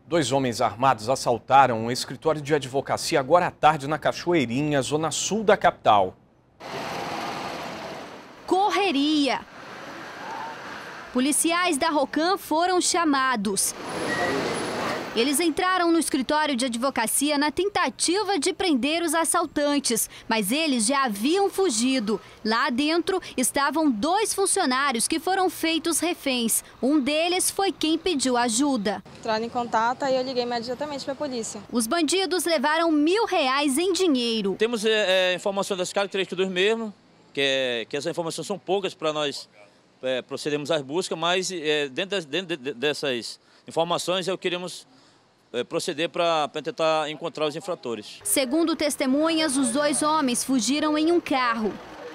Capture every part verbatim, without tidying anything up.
Dois homens armados assaltaram um escritório de advocacia agora à tarde na Cachoeirinha, zona sul da capital. Correria. Policiais da Rocan foram chamados. Eles entraram no escritório de advocacia na tentativa de prender os assaltantes, mas eles já haviam fugido. Lá dentro estavam dois funcionários que foram feitos reféns. Um deles foi quem pediu ajuda. Entraram em contato e eu liguei imediatamente para a polícia. Os bandidos levaram mil reais em dinheiro. Temos é, informações das características dos mesmos, que, é, que essas informações são poucas para nós é, procedermos às buscas, mas é, dentro, das, dentro dessas informações eu queremos proceder para tentar encontrar os infratores. Segundo testemunhas, os dois homens fugiram em um carro.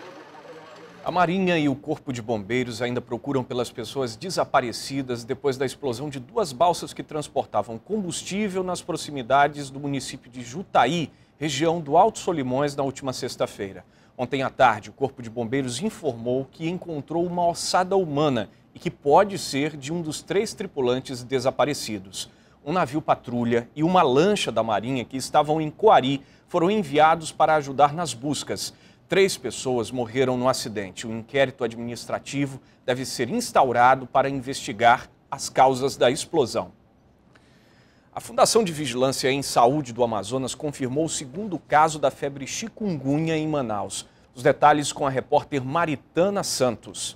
A Marinha e o Corpo de Bombeiros ainda procuram pelas pessoas desaparecidas depois da explosão de duas balsas que transportavam combustível nas proximidades do município de Jutaí, região do Alto Solimões, na última sexta-feira. Ontem à tarde, o Corpo de Bombeiros informou que encontrou uma ossada humana e que pode ser de um dos três tripulantes desaparecidos. Um navio patrulha e uma lancha da Marinha que estavam em Coari foram enviados para ajudar nas buscas. Três pessoas morreram no acidente. Um inquérito administrativo deve ser instaurado para investigar as causas da explosão. A Fundação de Vigilância em Saúde do Amazonas confirmou o segundo caso da febre chikungunya em Manaus. Os detalhes com a repórter Maritana Santos.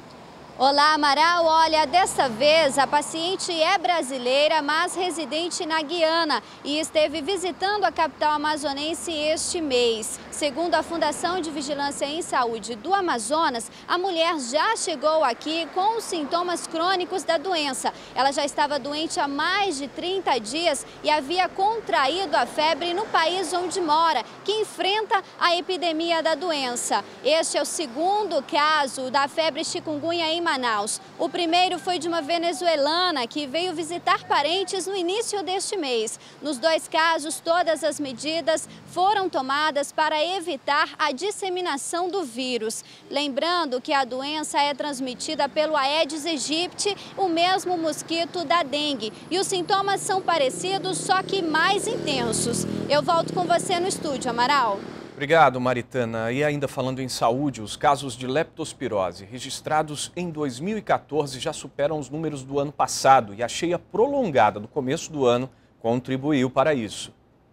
Olá, Amaral. Olha, dessa vez a paciente é brasileira, mas residente na Guiana e esteve visitando a capital amazonense este mês. Segundo a Fundação de Vigilância em Saúde do Amazonas, a mulher já chegou aqui com os sintomas crônicos da doença. Ela já estava doente há mais de trinta dias e havia contraído a febre no país onde mora, que enfrenta a epidemia da doença. Este é o segundo caso da febre chikungunya em Manaus. O primeiro foi de uma venezuelana que veio visitar parentes no início deste mês. Nos dois casos, todas as medidas foram tomadas para evitar a disseminação do vírus. Lembrando que a doença é transmitida pelo Aedes aegypti, o mesmo mosquito da dengue. E os sintomas são parecidos, só que mais intensos. Eu volto com você no estúdio, Amaral. Obrigado, Maritana. E ainda falando em saúde, os casos de leptospirose registrados em dois mil e quatorze já superam os números do ano passado e a cheia prolongada do começo do ano contribuiu para isso.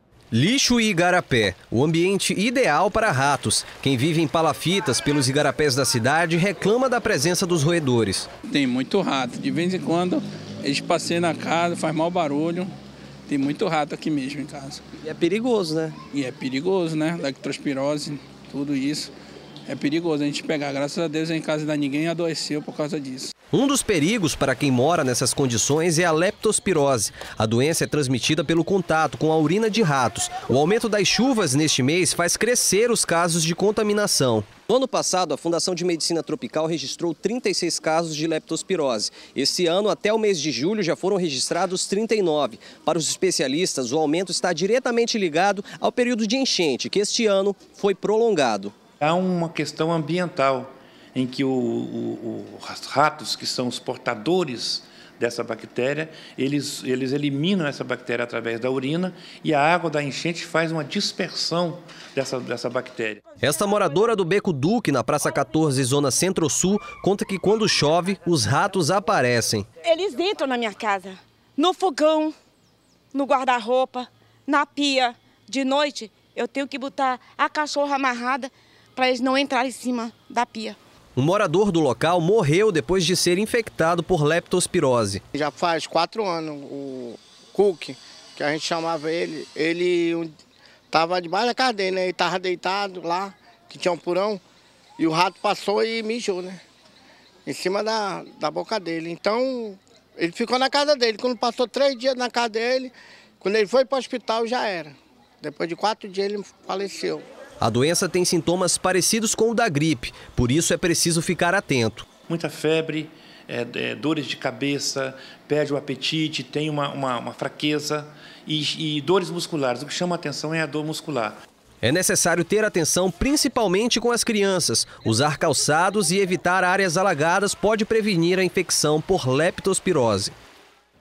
Lixo e igarapé, o ambiente ideal para ratos. Quem vive em palafitas pelos igarapés da cidade reclama da presença dos roedores. Tem muito rato, de vez em quando eles passeiam na casa, faz mau barulho. Tem muito rato aqui mesmo em casa. E é perigoso, né? E é perigoso, né? Leptospirose, tudo isso. É perigoso a gente pegar. Graças a Deus em casa ainda ninguém adoeceu por causa disso. Um dos perigos para quem mora nessas condições é a leptospirose. A doença é transmitida pelo contato com a urina de ratos. O aumento das chuvas neste mês faz crescer os casos de contaminação. No ano passado, a Fundação de Medicina Tropical registrou trinta e seis casos de leptospirose. Esse ano, até o mês de julho, já foram registrados trinta e nove. Para os especialistas, o aumento está diretamente ligado ao período de enchente, que este ano foi prolongado. Há uma questão ambiental, em que o, o, os ratos, que são os portadores dessa bactéria, eles, eles eliminam essa bactéria através da urina e a água da enchente faz uma dispersão dessa, dessa bactéria. Esta moradora do Beco Duque, na Praça quatorze, zona centro-sul, conta que quando chove, os ratos aparecem. Eles entram na minha casa, no fogão, no guarda-roupa, na pia. De noite, eu tenho que botar a cachorra amarrada para eles não entrarem em cima da pia. Um morador do local morreu depois de ser infectado por leptospirose. Já faz quatro anos, o Cook, que a gente chamava ele, ele estava debaixo da casa dele, né? Ele estava deitado lá, que tinha um porão, e o rato passou e mijou, né? Em cima da, da boca dele. Então, ele ficou na casa dele. Quando passou três dias na casa dele, quando ele foi para o hospital, já era. Depois de quatro dias, ele faleceu. A doença tem sintomas parecidos com o da gripe, por isso é preciso ficar atento. Muita febre, é, é, dores de cabeça, perde o apetite, tem uma, uma, uma fraqueza e, e dores musculares. O que chama a atenção é a dor muscular. É necessário ter atenção principalmente com as crianças. Usar calçados e evitar áreas alagadas pode prevenir a infecção por leptospirose.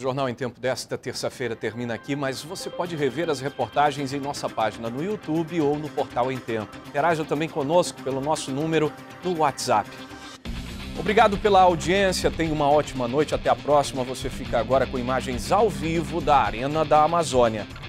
Jornal em Tempo desta terça-feira termina aqui, mas você pode rever as reportagens em nossa página no YouTube ou no portal Em Tempo. Interaja também conosco pelo nosso número no WhatsApp. Obrigado pela audiência, tenha uma ótima noite, até a próxima. Você fica agora com imagens ao vivo da Arena da Amazônia.